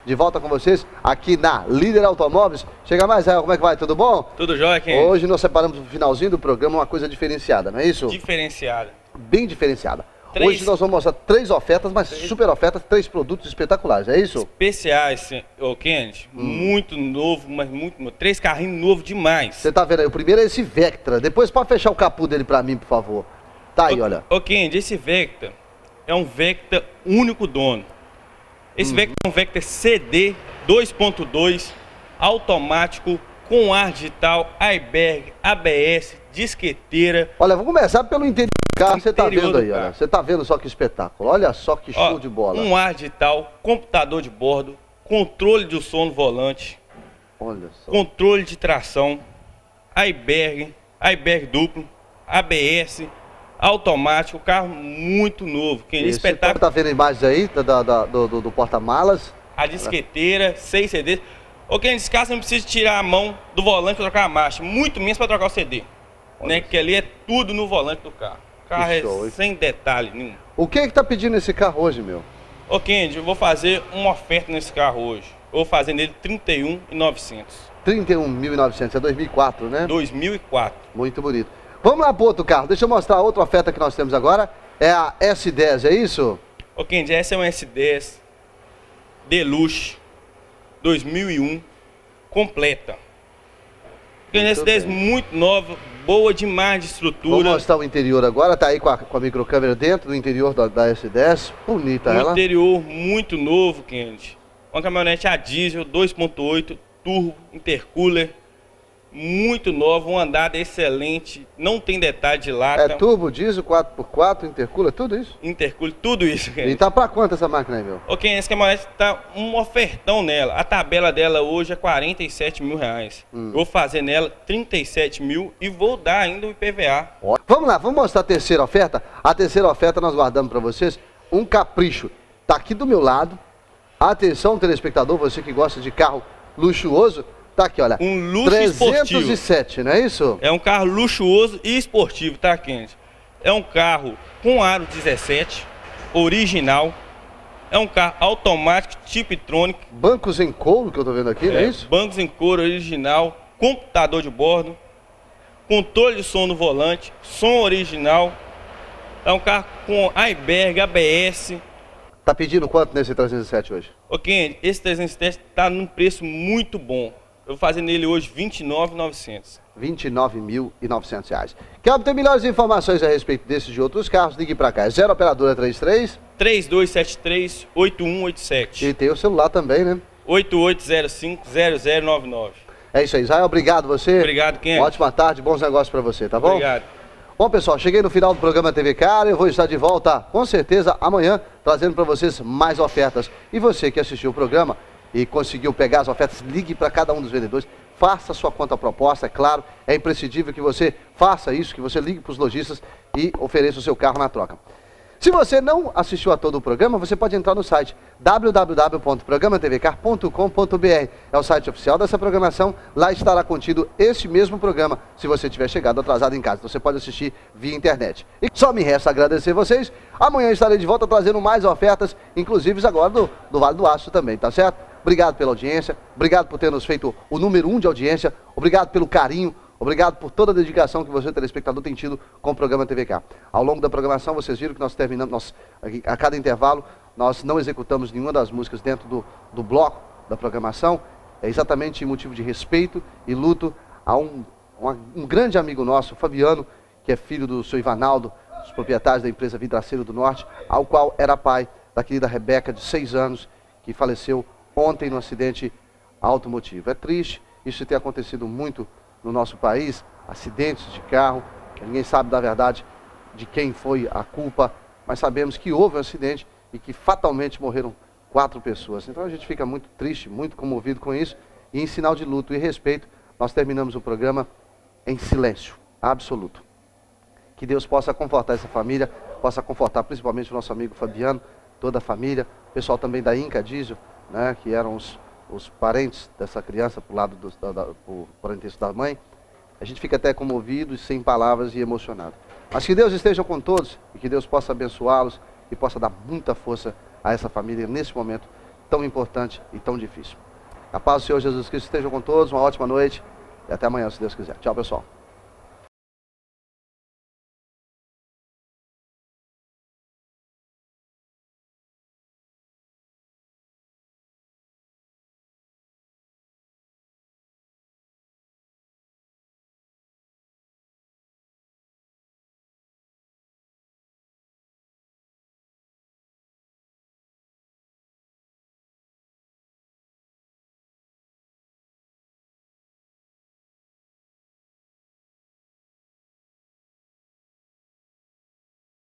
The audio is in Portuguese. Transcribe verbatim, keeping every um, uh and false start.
de volta com vocês aqui na Líder Automóveis. Chega mais, Israel, como é que vai? Tudo bom? Tudo jóia, Ken. Hoje nós separamos no finalzinho do programa uma coisa diferenciada, não é isso? Diferenciada. Bem diferenciada. Três... Hoje nós vamos mostrar três ofertas, mas três... super ofertas, três produtos espetaculares, é isso? Especiais, ô Kennedy. Hum. Muito novo, mas muito novo. Três carrinhos novos demais. Você tá vendo aí? O primeiro é esse Vectra. Depois pode fechar o capô dele pra mim, por favor. Tá aí, ô, olha. Ô Kennedy, esse Vectra é um Vectra único dono. Esse hum. Vectra é um Vectra C D dois ponto dois, automático, com ar digital, airbag, A B S, disqueteira. Olha, vamos começar pelo interior do carro. Você tá vendo aí, olha. Você tá vendo só que espetáculo. Olha só que show Ó, de bola. Um ar digital, computador de bordo, controle de som no volante. Olha só. Controle de tração, airbag, airbag duplo, A B S, automático, carro muito novo. Que espetáculo. Você tá vendo imagens aí da, da, do, do, do porta-malas? A disqueteira, seis C Ds. Ou que nesse caso você não precisa tirar a mão do volante para trocar a marcha, muito menos para trocar o C D. Né? Que ali é tudo no volante do carro. O carro é show, sem detalhe nenhum. O que é que tá pedindo esse carro hoje, meu? Ô Kendi, eu vou fazer uma oferta nesse carro hoje. Eu vou fazer nele trinta e um mil e novecentos. trinta e um mil e novecentos, é dois mil e quatro, né? dois mil e quatro. Muito bonito. Vamos lá pro outro carro. Deixa eu mostrar a outra oferta que nós temos agora. É a S dez, é isso? Ô Kendi, essa é uma S dez Deluxe dois mil e um completa. Kendi, S dez muito nova, boa demais de estrutura. Vamos mostrar o interior agora. Tá aí com a, com a microcâmera dentro do interior da, da S dez. Bonita um ela. Interior muito novo, Kendi. Uma caminhonete a diesel dois ponto oito, turbo, intercooler. Muito nova, uma andada excelente, não tem detalhe de lata. É turbo, diesel, quatro por quatro, intercooler, tudo isso? Intercooler, tudo isso. Cara. E tá pra quanto essa máquina aí, meu? Ok, essa caminhonete tá um ofertão nela. A tabela dela hoje é quarenta e sete mil reais. Hum. Vou fazer nela trinta e sete mil e vou dar ainda o I P V A. Ó, vamos lá, vamos mostrar a terceira oferta. A terceira oferta nós guardamos pra vocês. Um capricho. Tá aqui do meu lado. Atenção, telespectador, você que gosta de carro luxuoso. Tá aqui, olha. Um luxo trezentos e sete, esportivo. Não é isso? É um carro luxuoso e esportivo, tá, Kendi? É um carro com aro dezessete, original. É um carro automático, Tiptronic. Bancos em couro que eu tô vendo aqui, é, não é isso? Bancos em couro original, computador de bordo, controle de som no volante, som original. É um carro com airbag, A B S. Tá pedindo quanto nesse trezentos e sete hoje? Ô, Kendi, esse trezentos e sete tá num preço muito bom. Eu vou fazer nele hoje vinte e nove mil e novecentos. vinte e nove mil e novecentos reais. Quer obter melhores informações a respeito desses e de outros carros? Ligue para cá. É zero operadora trinta e três, três dois sete três, oito um oito sete. E tem o celular também, né? oito oito zero cinco, zero zero nove nove. É isso aí, Israel. Obrigado você. Obrigado, Kendi. Ótima tarde, bons negócios para você, tá bom? Obrigado. Bom, pessoal, cheguei no final do programa T V Cara. Eu vou estar de volta, com certeza, amanhã, trazendo para vocês mais ofertas. E você que assistiu o programa e conseguiu pegar as ofertas, ligue para cada um dos vendedores. Faça a sua conta proposta, é claro, é imprescindível que você faça isso, que você ligue para os lojistas e ofereça o seu carro na troca. Se você não assistiu a todo o programa, você pode entrar no site w w w ponto programa t v car ponto com ponto b r. É o site oficial dessa programação, lá estará contido esse mesmo programa, se você tiver chegado atrasado em casa. Você pode assistir via internet. E só me resta agradecer vocês. Amanhã estarei de volta trazendo mais ofertas, inclusive agora do, do Vale do Aço também, tá certo? Obrigado pela audiência, obrigado por ter nos feito o número um de audiência, obrigado pelo carinho, obrigado por toda a dedicação que você, telespectador, tem tido com o programa T V K. Ao longo da programação, vocês viram que nós terminamos, nós, a cada intervalo, nós não executamos nenhuma das músicas dentro do, do bloco da programação. É exatamente em motivo de respeito e luto a um, uma, um grande amigo nosso, Fabiano, que é filho do seu Ivanaldo, dos proprietários da empresa Vidraceiro do Norte, ao qual era pai da querida Rebeca, de seis anos, que faleceu ontem no acidente automotivo. É triste, isso tem acontecido muito no nosso país, acidentes de carro, ninguém sabe da verdade de quem foi a culpa, mas sabemos que houve um acidente e que fatalmente morreram quatro pessoas. Então a gente fica muito triste, muito comovido com isso, e em sinal de luto e respeito, nós terminamos o programa em silêncio absoluto. Que Deus possa confortar essa família, possa confortar principalmente o nosso amigo Fabiano, toda a família, o pessoal também da Inca Diesel, né, que eram os, os parentes dessa criança, por lado do, da, da, por parentesco da mãe. A gente fica até comovido, sem palavras e emocionado. Mas que Deus esteja com todos e que Deus possa abençoá-los e possa dar muita força a essa família nesse momento tão importante e tão difícil. A paz do Senhor Jesus Cristo esteja com todos, uma ótima noite e até amanhã, se Deus quiser. Tchau, pessoal.